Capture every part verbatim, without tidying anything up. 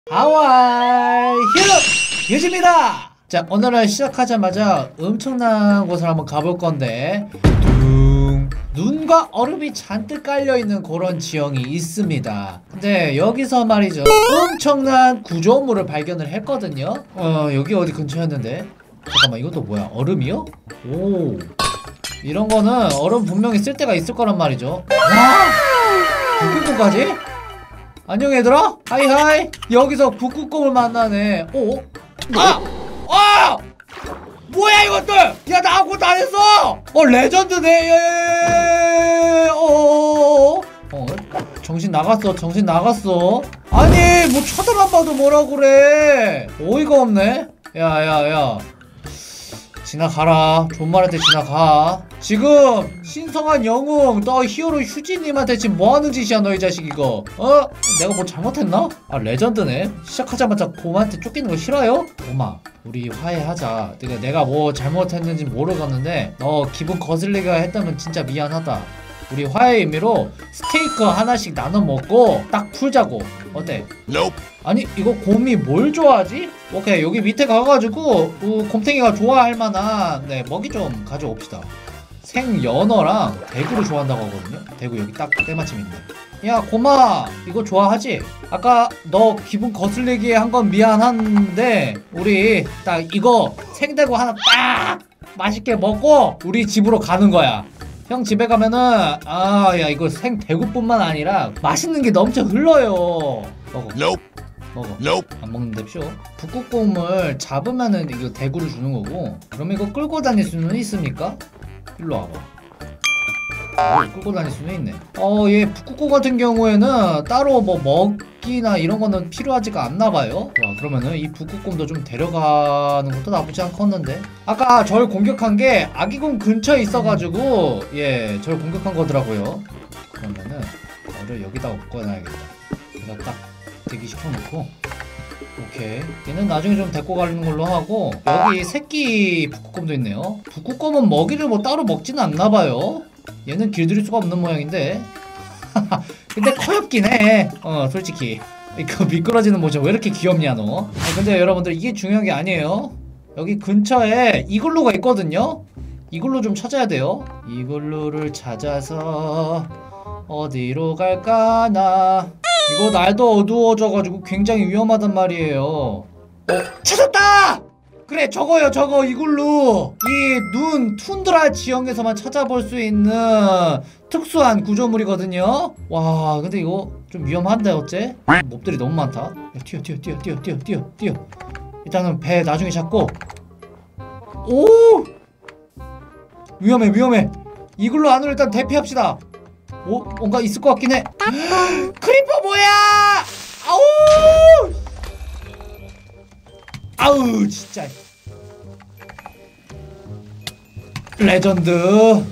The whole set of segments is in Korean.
하와이 휴! 유지입니다! 자, 오늘은 시작하자마자 엄청난 곳을 한번 가볼 건데 둥 눈과 얼음이 잔뜩 깔려있는 그런 지형이 있습니다. 근데 여기서 말이죠, 엄청난 구조물을 발견을 했거든요. 어, 여기 어디 근처였는데? 잠깐만, 이것도 뭐야? 얼음이요? 오, 이런 거는 얼음 분명히 쓸 때가 있을 거란 말이죠. 와! 북극곰까지? 안녕 얘들아? 하이하이. 여기서 북극곰을 만나네. 오? 아! 아! 뭐야 이것들! 야, 나 아무것도 안 했어! 어, 레전드네. 어, 어, 정신 나갔어. 정신 나갔어. 아니, 뭐 쳐다만 봐도 뭐라 그래. 어이가 없네. 야, 야, 야. 지나가라. 존말할 때 지나가. 지금 신성한 영웅 너 히어로 휴지님한테 지금 뭐하는 짓이야 너 이 자식 이거. 어? 내가 뭐 잘못했나? 아, 레전드네. 시작하자마자 곰한테 쫓기는 거 싫어요? 곰아, 우리 화해하자. 내가, 내가 뭐 잘못했는지 모르겠는데 너 기분 거슬리게 했다면 진짜 미안하다. 우리 화해 의미로 스테이크 하나씩 나눠 먹고 딱 풀자고. 어때? Nope. 아니, 이거 곰이 뭘 좋아하지? 오케이, 여기 밑에 가가지고 어, 곰탱이가 좋아할 만한 네, 먹이 좀 가져옵시다. 생연어랑 대구를 좋아한다고 하거든요. 대구 여기 딱 때마침 있네. 야, 곰아, 이거 좋아하지? 아까 너 기분 거슬리게 한 건 미안한데 우리 딱 이거 생대구 하나 딱 맛있게 먹고 우리 집으로 가는 거야. 형 집에 가면은 아, 야, 이거 생대구뿐만 아니라 맛있는 게 넘쳐 흘러요. 먹어. Nope. 먹어. Nope. 안 먹는답쇼. 북극곰을 잡으면은 이거 대구를 주는 거고. 그럼 이거 끌고 다닐 수는 있습니까? 일로 와봐. 어, 끌고 다닐 수는 있네. 어, 얘 북극곰 같은 경우에는 따로 뭐 먹이나 이런 거는 필요하지가 않나봐요. 와, 그러면은 이 북극곰도 좀 데려가는 것도 나쁘지 않겠는데. 아까 절 공격한 게 아기곰 근처에 있어가지고 예, 절 공격한 거더라고요. 그러면은 저를 여기다가 묶어놔야겠다. 그래서 딱 대기시켜놓고. 오케이, 얘는 나중에 좀 데리고 가는 걸로 하고, 여기 새끼 북극곰도 있네요. 북극곰은 먹이를 뭐 따로 먹지는 않나봐요. 얘는 길들일 수가 없는 모양인데 근데 커엽긴 해. 어, 솔직히 그 미끄러지는 모션 왜 이렇게 귀엽냐 너. 아, 근데 여러분들 이게 중요한 게 아니에요. 여기 근처에 이글루가 있거든요. 이글루 좀 찾아야 돼요. 이글루를 찾아서 어디로 갈까나. 이거 날도 어두워져가지고 굉장히 위험하단 말이에요. 어? 찾았다! 그래, 저거요, 저거. 이글루. 이 눈 툰드라 지형에서만 찾아볼 수 있는 특수한 구조물이거든요. 와, 근데 이거 좀 위험한데 어째? 몹들이 너무 많다. 야, 뛰어 뛰어 뛰어 뛰어 뛰어 뛰어 뛰어. 일단은 배 나중에 잡고. 오! 위험해 위험해. 이글루 안으로 일단 대피합시다. 오, 뭔가 있을 것 같긴 해. 크리퍼 뭐야! 아우! 아우, 진짜. 레전드.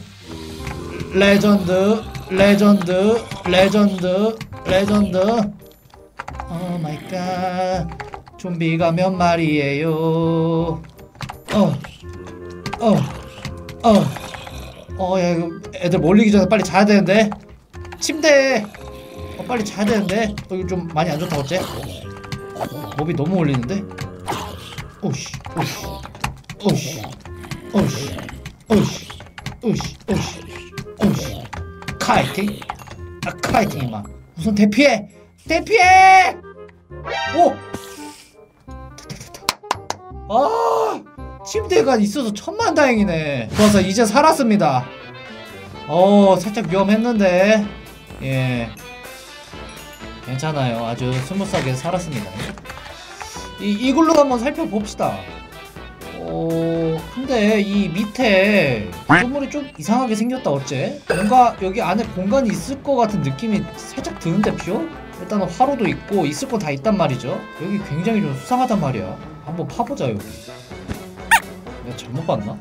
레전드. 레전드. 레전드. 레전드. 오 마이 갓. 좀비가 몇 마리예요? 어. 어. 어. 어, 야, 이거 애들 몰리기 전에 빨리 자야 되는데. 침대에 어, 빨리 자야 되는데. 어, 이거 좀 많이 안 좋다 어째? 몸이 너무 올리는데? 오씨, 오씨, 오씨, 오씨, 오씨, 오씨, 오씨, 오씨. 카이팅? 아, 카이팅 임마. 우선 대피해! 대피해! 오! 됐다, 됐다. 아! 침대가 있어서 천만다행이네. 좋아서 이제 살았습니다. 어, 살짝 위험했는데 예, 괜찮아요. 아주 스무스하게 살았습니다. 이 이글루 한번 살펴봅시다. 어, 근데 이 밑에 구조물이 좀 이상하게 생겼다 어째? 뭔가 여기 안에 공간이 있을 것 같은 느낌이 살짝 드는데 표? 일단은 화로도 있고 있을 거 다 있단 말이죠. 여기 굉장히 좀 수상하단 말이야. 한번 파보자 여기. 내가 잘못 봤나?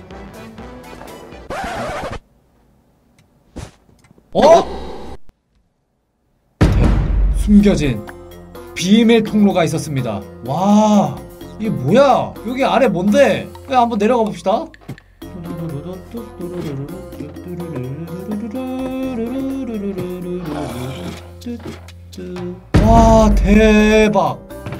어? 숨겨진 비밀 통로가 있었습니다. 와, 이게 뭐야? 여기 아래 뭔데? 야, 한번 내려가 봅시다. 와, 대박.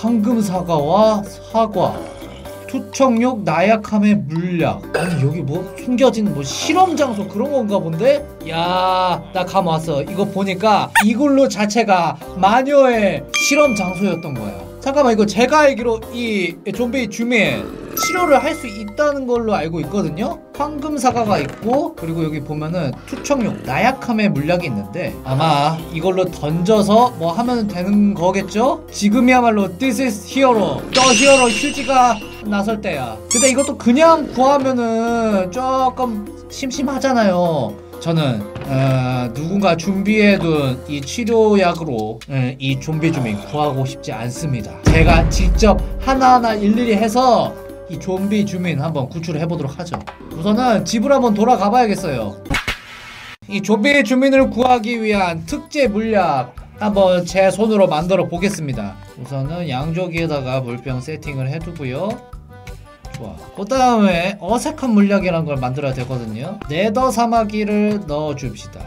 황금 사과와 사과, 투척력, 나약함의 물약. 아니 여기 뭐 숨겨진 뭐 실험 장소 그런 건가 본데? 야, 나 감 왔어. 이거 보니까 이글루 자체가 마녀의 실험 장소였던 거야. 잠깐만, 이거 제가 알기로 이 좀비 주민 치료를 할 수 있다는 걸로 알고 있거든요. 황금 사과가 있고, 그리고 여기 보면은 투척력, 나약함의 물약이 있는데 아마 이걸로 던져서 뭐 하면 되는 거겠죠? 지금이야말로 This is hero, The hero 휴지가 나설 때야. 근데 이것도 그냥 구하면은 조금 심심하잖아요. 저는 어, 누군가 준비해둔 이 치료약으로 음, 이 좀비 주민 구하고 싶지 않습니다. 제가 직접 하나하나 일일이 해서 이 좀비 주민 한번 구출을 해보도록 하죠. 우선은 집을 한번 돌아가 봐야겠어요. 이 좀비 주민을 구하기 위한 특제 물약 한번 제 손으로 만들어 보겠습니다. 우선은 양조기에다가 물병 세팅을 해두고요. 좋아. 그 다음에 어색한 물약이란 걸 만들어야 되거든요. 네더 사마귀를 넣어줍시다.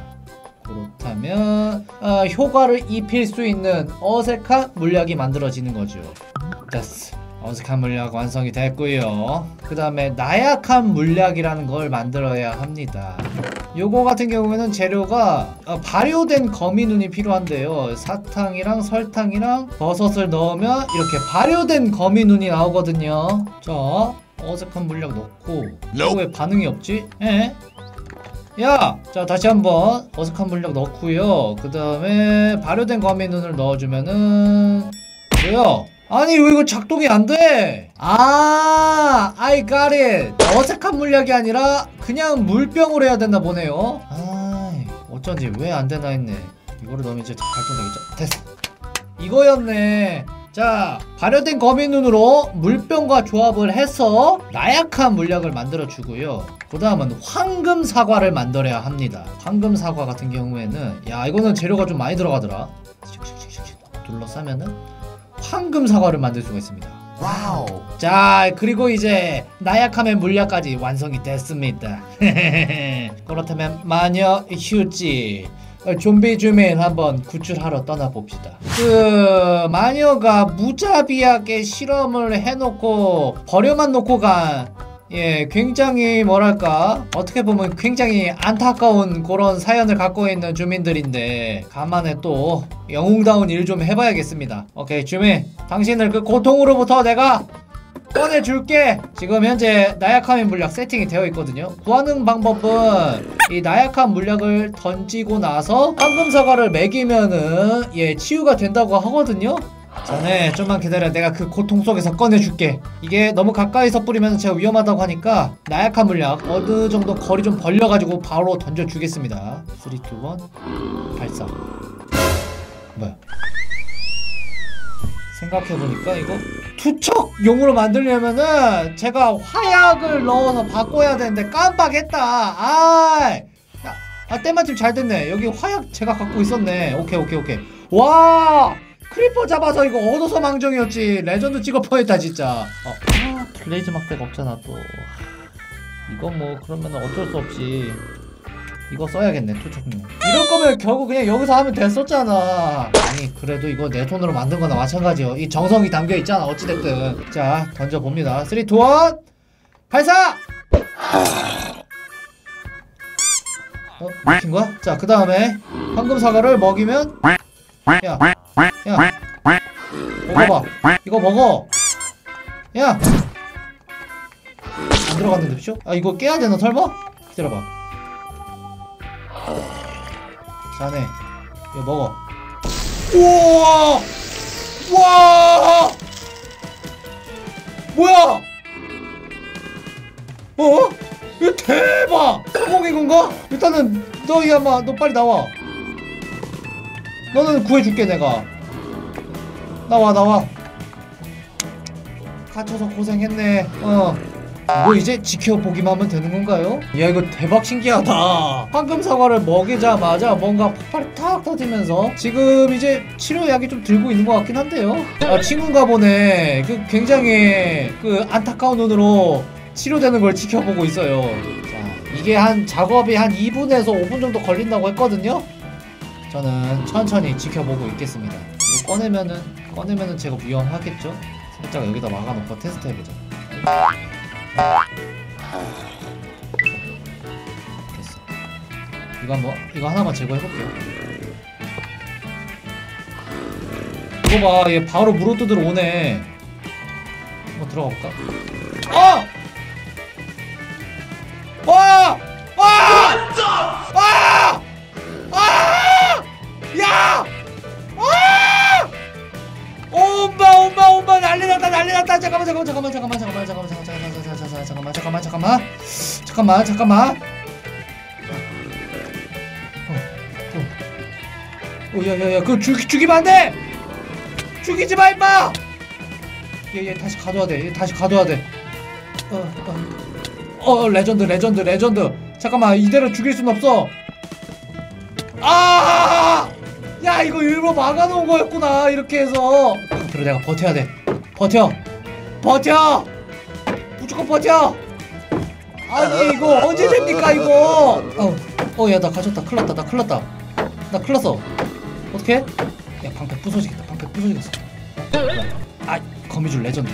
그렇다면 어, 효과를 입힐 수 있는 어색한 물약이 만들어지는 거죠. 됐어. 어색한 물약 완성이 됐고요. 그 다음에 나약한 물약이라는 걸 만들어야 합니다. 요거 같은 경우에는 재료가 어, 발효된 거미눈이 필요한데요. 사탕이랑 설탕이랑 버섯을 넣으면 이렇게 발효된 거미눈이 나오거든요. 자, 어색한 물약 넣고. 이거 왜 반응이 없지? 에? 야! 자, 다시 한번 어색한 물약 넣고요. 그 다음에 발효된 거미눈을 넣어주면은 뭐야? 아니 왜 이거 작동이 안 돼? 아, I got it. 어색한 물약이 아니라 그냥 물병으로 해야 된다 보네요. 아, 어쩐지 왜 안 되나 했네. 이거를 넣으면 이제 발동되겠죠. 됐어. 이거였네. 자, 발효된 거미눈으로 물병과 조합을 해서 나약한 물약을 만들어 주고요. 그 다음은 황금 사과를 만들어야 합니다. 황금 사과 같은 경우에는 야, 이거는 재료가 좀 많이 들어가더라. 둘러싸면은 황금 사과를 만들 수가 있습니다. 와우. 자, 그리고 이제 나약함의 물약까지 완성이 됐습니다. 그렇다면 마녀 휴지 좀비 주민 한번 구출하러 떠나봅시다. 그 마녀가 무자비하게 실험을 해놓고 버려만 놓고 간, 예, 굉장히 뭐랄까 어떻게 보면 굉장히 안타까운 그런 사연을 갖고 있는 주민들인데 간만에 또 영웅다운 일 좀 해봐야겠습니다. 오케이, 주민, 당신을 그 고통으로부터 내가 꺼내줄게. 지금 현재 나약함의 물약 세팅이 되어 있거든요. 구하는 방법은 이 나약한 물약을 던지고 나서 황금 사과를 먹이면은 예, 치유가 된다고 하거든요. 자네 좀만 기다려. 내가 그 고통 속에서 꺼내줄게. 이게 너무 가까이서 뿌리면 제가 위험하다고 하니까 나약한 물약 어느 정도 거리 좀 벌려가지고 바로 던져주겠습니다. 삼, 이, 일 발사. 뭐야, 생각해보니까 이거 투척용으로 만들려면은 제가 화약을 넣어서 바꿔야 되는데 깜빡했다. 아이, 야, 아, 때마침 잘 됐네. 여기 화약 제가 갖고 있었네. 오케이 오케이 오케이. 와, 크리퍼 잡아서 이거 얻어서 망정이었지. 레전드 찍을 뻔했다 진짜. 어. 아, 블레이즈 막대가 없잖아 또. 이거 뭐 그러면 어쩔 수 없이 이거 써야겠네. 투척용. 이럴 거면 결국 그냥 여기서 하면 됐었잖아. 아니 그래도 이거 내 손으로 만든 거나 마찬가지요. 이 정성이 담겨 있잖아 어찌됐든. 자, 던져봅니다. 삼, 이, 일 발사! 어? 미친 거야? 자, 그 다음에 황금 사과를 먹이면 야, 야, 먹어봐. 이거 먹어. 야, 안 들어갔는데 비쇼? 아, 이거 깨야 되나 설마? 기다려봐. 자네, 이거 먹어. 우와! 와! 뭐야? 어? 이거 대박! 성공인 건가? 일단은 너 이 아마 너 빨리 나와. 너는 구해줄게 내가. 나와 나와. 갇혀서 고생했네. 어. 뭐 이제 지켜보기만 하면 되는 건가요? 야, 이거 대박 신기하다. 황금 사과를 먹이자마자 뭔가 폭발이 탁 터지면서 지금 이제 치료약이 좀 들고 있는 것 같긴 한데요. 아, 친구인가 보네. 그 굉장히 그 안타까운 눈으로 치료되는 걸 지켜보고 있어요. 자, 이게 한 작업이 한 이 분에서 오 분 정도 걸린다고 했거든요. 저는 천천히 지켜보고 있겠습니다. 꺼내면은 꺼내면은 제가 위험하겠죠? 살짝 여기다 막아놓고 테스트 해보자. 됐어. 이거 한번 이거 하나만 제거해볼게요. 이거 봐, 얘 바로 물어뜯으러 오네. 한번 들어가 볼까? 어! 와! 와! 와! 아! 야! 아! 엄마 엄마 엄마 난리 났다 난리 났다. 잠깐만 잠깐만 잠깐만 잠깐만 잠깐만 잠깐만 잠깐만 잠깐만 잠깐만 잠깐만 잠깐만 잠깐만. 어 야야야 그거 죽 죽이면 안 돼. 죽이지 마 임마. 얘 얘 다시 가둬야 돼. 얘 다시 가둬야 돼. 어 어. 어 레전드 레전드 레전드. 잠깐만 이대로 죽일 순 없어. 아! 야 이거 일부러 막아놓은 거였구나 이렇게 해서. 그래 내가 버텨야 돼. 버텨 버텨 무조건 버텨. 아니 이거 언제 됩니까 이거. 어 야 나 가졌다. 큰일났다 나 큰일났다 나 큰일났어. 어떡해? 야 방패 부서지겠다. 방패 부서지겠어. 아 거미줄 레전드.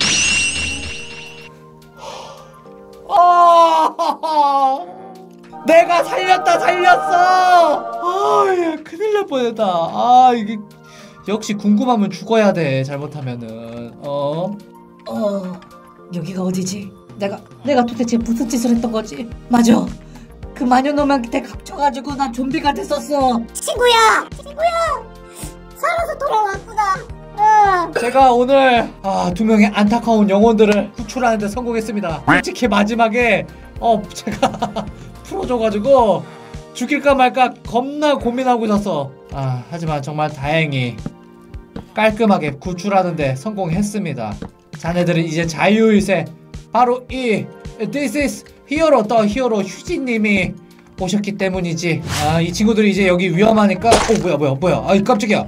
아 내가 살렸다 살렸어. 아야 큰일 날 뻔했다. 아 이게 역시 궁금하면 죽어야 돼. 잘못하면은 어? 어... 여기가 어디지? 내가 내가 도대체 무슨 짓을 했던 거지? 맞아. 그 마녀놈한테 갇혀가지고 나 좀비가 됐었어. 친구야! 친구야! 살아서 돌아왔구나. 어. 제가 오늘 아, 두 명의 안타까운 영혼들을 구출하는데 성공했습니다. 솔직히 마지막에 어 제가 풀어줘가지고 죽일까 말까 겁나 고민하고 있었어. 아 하지만 정말 다행히 깔끔하게 구출하는데 성공했습니다. 자네들은 이제 자유일세. 바로 이 This is 히어로 더 히어로 휴지님이 오셨기 때문이지. 아 이 친구들이 이제 여기 위험하니까. 어 뭐야 뭐야 뭐야. 아이 깜짝이야.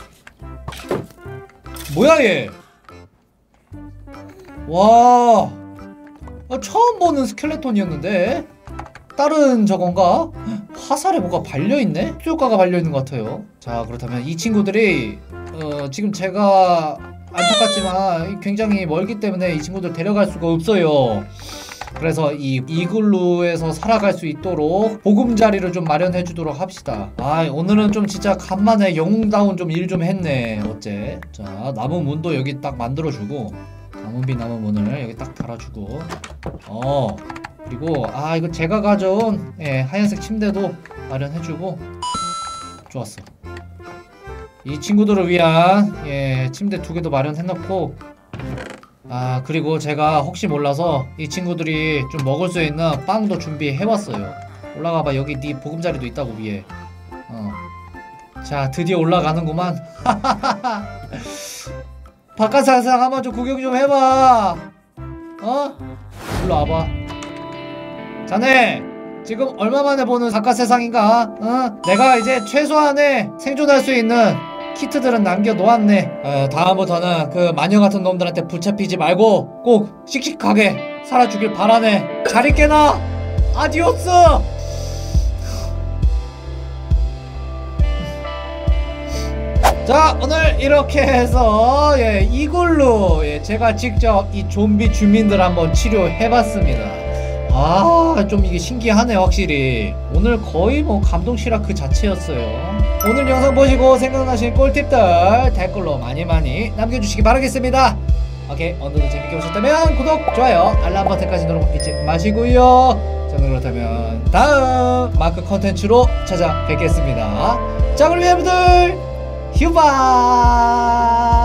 뭐야 얘. 와 아, 처음 보는 스켈레톤이었는데 다른 저건가? 화살에 뭐가 발려있네? 효과가 발려있는 것 같아요. 자 그렇다면 이 친구들이 어, 지금 제가 안타깝지만 굉장히 멀기 때문에 이 친구들 데려갈 수가 없어요. 그래서 이 이글루에서 살아갈 수 있도록 보금자리를 좀 마련해 주도록 합시다. 아 오늘은 좀 진짜 간만에 영웅다운 좀 일 좀 했네. 어째. 자 나무 문도 여기 딱 만들어주고 나무비 나무 문을 여기 딱 달아주고 어 그리고 아 이거 제가 가져온 예, 하얀색 침대도 마련해주고 좋았어. 이 친구들을 위한 예, 침대 두 개도 마련해놓고 아 그리고 제가 혹시 몰라서 이 친구들이 좀 먹을 수 있는 빵도 준비해왔어요. 올라가봐. 여기 네 보금자리도 있다고 위에. 어. 자 드디어 올라가는구만. 바깥 세상 한번 좀 구경 좀 해봐. 어? 일로 와봐. 자네 지금 얼마 만에 보는 바깥 세상인가? 어? 내가 이제 최소한의 생존할 수 있는 키트들은 남겨놓았네. 어, 다음부터는 그 마녀같은 놈들한테 붙잡히지 말고 꼭 씩씩하게 살아주길 바라네. 잘 있게나. 아디오스. 자 오늘 이렇게 해서 예, 이걸로 예, 제가 직접 이 좀비 주민들 한번 치료해봤습니다. 아 좀 이게 신기하네 확실히. 오늘 거의 뭐 감동시락 그 자체였어요. 오늘 영상 보시고 생각나신 꿀팁들 댓글로 많이 많이 남겨주시기 바라겠습니다. 오케이 오늘도 재밌게 보셨다면 구독, 좋아요, 알람 버튼까지 누르고 잊지 마시고요. 자 그렇다면 다음 마크 컨텐츠로 찾아뵙겠습니다. 자 그럼 여러분들 휴바.